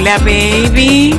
Hola, baby.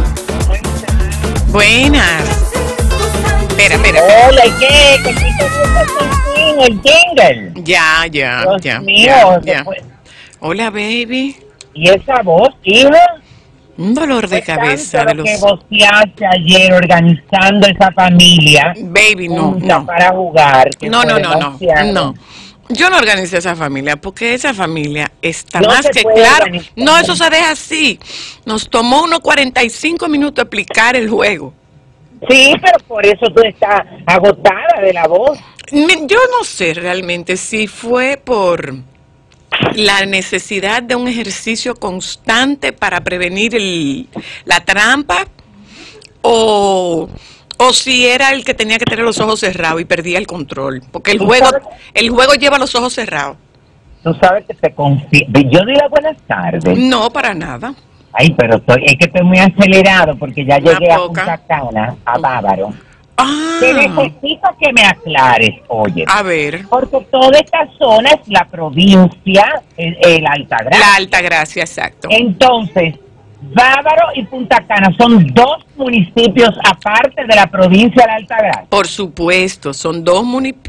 Buenas. Espera. Hola, ¿y qué? ¿Qué te gusta el jingle? Ya. Dios mío, Ya. Hola, baby. ¿Y esa voz, hija? Un dolor de Fue cabeza tanto de lo que los... voceaste ayer organizando esa familia Baby, no. para jugar. Que No. fue demasiado. Yo no organicé esa familia porque esa familia está No más se que puede claro. organizar. No, eso se deja así. Nos tomó unos 45 minutos explicar el juego. Sí, pero por eso tú estás agotada de la voz. Yo no sé realmente si fue por la necesidad de un ejercicio constante para prevenir la trampa o si era el que tenía que tener los ojos cerrados y perdía el control, porque el juego lleva los ojos cerrados. Tú sabes que te confío. Yo digo buenas tardes. No, para nada. Ay, pero es que estoy muy acelerado porque ya llegué a poca. Punta Cana, a Bávaro. Ah, Te necesito que me aclares, oye. a ver, Porque toda esta zona es la provincia, el Altagracia. la Altagracia, exacto. Entonces, Bávaro y Punta Cana son dos municipios aparte de la provincia de la Altagracia. Por supuesto, son dos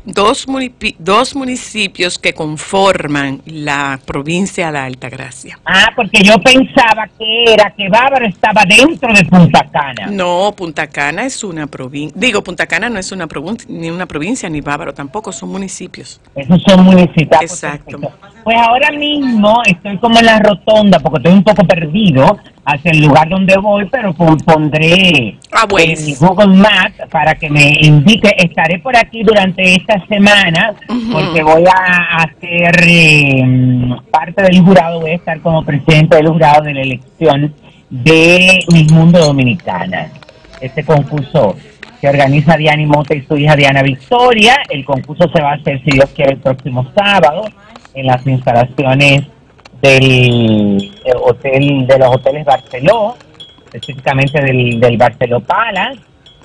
municipios que conforman la provincia de la Altagracia. Ah, porque yo pensaba que Bávaro estaba dentro de Punta Cana. No, Punta Cana es una provincia. Digo, Punta Cana no es ni una provincia, ni Bávaro tampoco, son municipios. Esos son municipios. Exacto. Pues ahora mismo estoy como en la rotonda porque estoy un poco perdido hacia el lugar donde voy, pero pondré en Google Maps para que me indique. Estaré por aquí durante esta semana porque voy a hacer parte del jurado, voy a estar como presidente del jurado de la elección de Miss Mundo Dominicana. Este concurso que organiza Diana Mota y su hija Diana Victoria. El concurso se va a hacer, si Dios quiere, el próximo sábado en las instalaciones del hotel, de los hoteles Barceló, específicamente del Barceló Palace.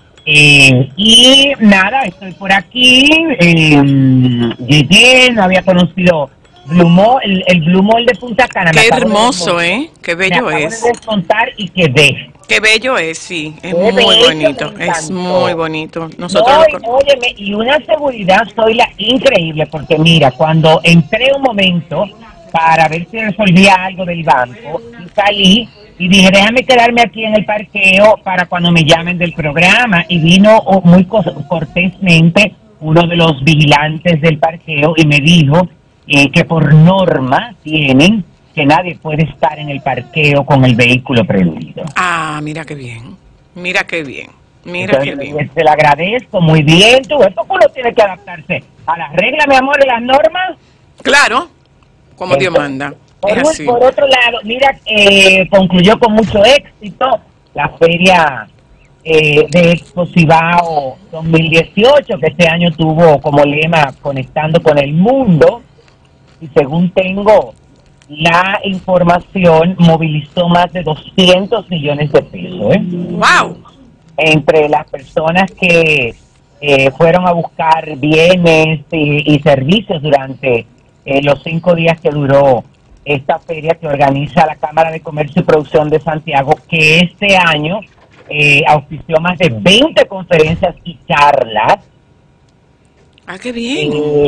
Y nada, estoy por aquí. Llegué, no había conocido el Blue Mall de Punta Cana. Qué hermoso, qué bello me es. De descontar y quedé. Qué bello es, sí, es Qué muy bello, bonito, es muy bonito. Nosotros óyeme, y una seguridad increíble, porque mira, cuando entré un momento para ver si resolvía algo del banco, y salí y dije, déjame quedarme aquí en el parqueo para cuando me llamen del programa, y vino muy cortésmente uno de los vigilantes del parqueo y me dijo que por norma tienen que nadie puede estar en el parqueo con el vehículo prendido. Ah, mira qué bien, mira qué bien, mira Entonces, qué bien. te lo agradezco muy bien. Tú, esto uno tiene que adaptarse a las reglas, mi amor, y las normas. Claro, como Dios manda. Por otro lado, mira, concluyó con mucho éxito la feria de Expo Cibao 2018, que este año tuvo como lema Conectando con el Mundo, y según tengo la información, movilizó más de 200 millones de pesos. ¡Wow! Entre las personas que fueron a buscar bienes y servicios durante los 5 días que duró esta feria que organiza la Cámara de Comercio y Producción de Santiago, que este año auspició más de 20 conferencias y charlas. ¡Ah, qué bien!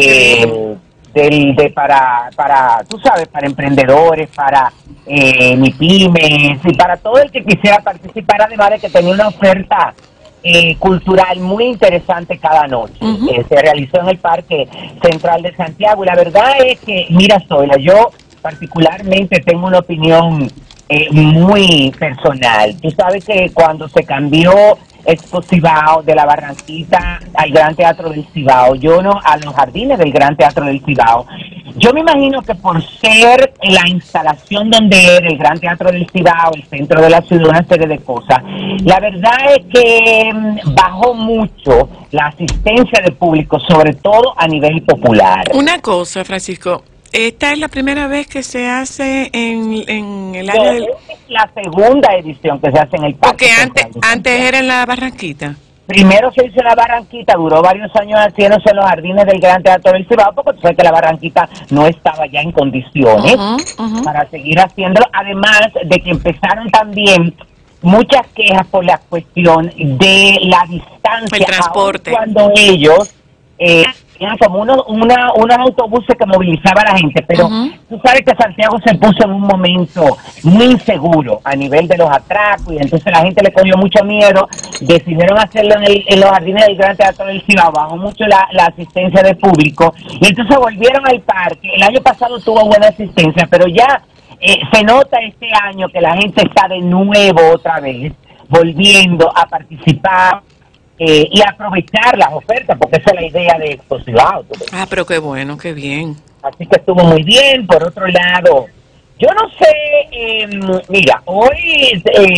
Para tú sabes, para emprendedores, para MIPYMES y para todo el que quisiera participar, además de que tenía una oferta cultural muy interesante cada noche. Se realizó en el Parque Central de Santiago, y la verdad es que, mira, Zoila, yo particularmente tengo una opinión muy personal. Tú sabes que cuando se cambió Expo Cibao de la Barranquita al Gran Teatro del Cibao, a los jardines del Gran Teatro del Cibao, yo me imagino que por ser la instalación donde era el Gran Teatro del Cibao, el centro de la ciudad, una serie de cosas, la verdad es que bajó mucho la asistencia del público, sobre todo a nivel popular. Una cosa, Francisco, esta es la primera vez que se hace en el área del... Es la segunda edición que se hace en el Parque. Porque antes era en la Barranquita. Primero se hizo en la Barranquita, duró varios años haciéndose en los jardines del Gran Teatro del Cibao, porque tú sabes que la Barranquita no estaba ya en condiciones para seguir haciéndolo, además de que empezaron también muchas quejas por la cuestión de la distancia, el transporte, cuando ellos tenían como unos autobuses que movilizaban a la gente, pero tú sabes que Santiago se puso en un momento muy inseguro a nivel de los atracos, y entonces la gente le cogió mucho miedo, decidieron hacerlo en los jardines del Gran Teatro del Cibao, bajó mucho la asistencia de público, y entonces volvieron al parque. El año pasado tuvo buena asistencia, pero ya se nota este año que la gente está de nuevo otra vez volviendo a participar y aprovechar las ofertas, porque esa es la idea de Exposivao. Pero qué bueno, qué bien. Así que estuvo muy bien. Por otro lado, yo no sé, mira, hoy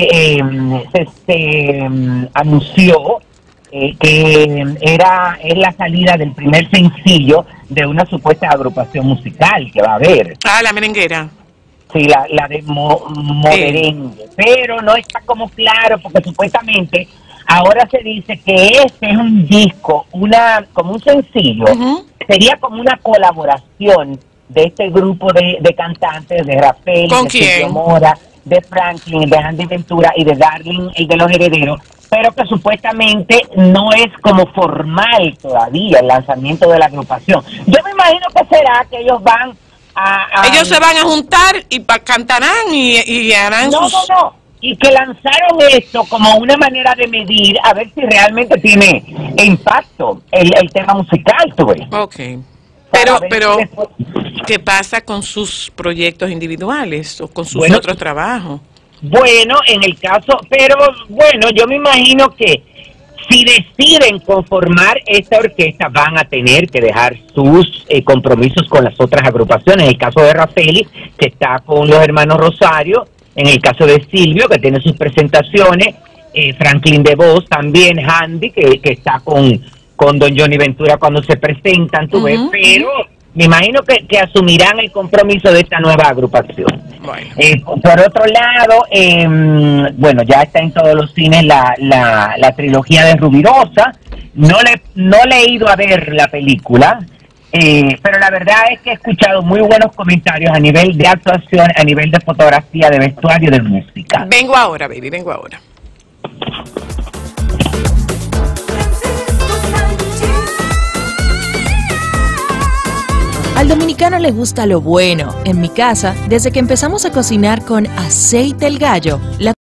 se anunció que es la salida del primer sencillo de una supuesta agrupación musical que va a haber. La merenguera. Sí, la de Moderengue, pero no está como claro, porque supuestamente ahora se dice que este es un disco, como un sencillo, sería como una colaboración de este grupo de cantantes, de Rafael, de Sergio Mora, de Franklin, de Andy Ventura y de Darling, el de los Herederos, pero que supuestamente no es como formal todavía el lanzamiento de la agrupación. Yo me imagino que será que ellos van ellos se van a juntar y cantarán y harán No, y que lanzaron esto como una manera de medir a ver si realmente tiene impacto el tema musical, tú ves. Okay. Pero ¿qué pasa con sus proyectos individuales o con sus otros trabajos? Bueno, en el caso, pero bueno, yo me imagino que si deciden conformar esta orquesta, van a tener que dejar sus compromisos con las otras agrupaciones. En el caso de Rafeli, que está con los hermanos Rosario, en el caso de Silvio, que tiene sus presentaciones, Franklin de Voz, también Handy, que está con don Johnny Ventura cuando se presentan, tú ves, pero me imagino que asumirán el compromiso de esta nueva agrupación. Bueno. Por otro lado, bueno, ya está en todos los cines la trilogía de Rubirosa. No le he ido a ver la película, pero la verdad es que he escuchado muy buenos comentarios a nivel de actuación, a nivel de fotografía, de vestuario, de música. Vengo ahora, baby, vengo ahora. Al dominicano le gusta lo bueno. En mi casa, desde que empezamos a cocinar con aceite el gallo, la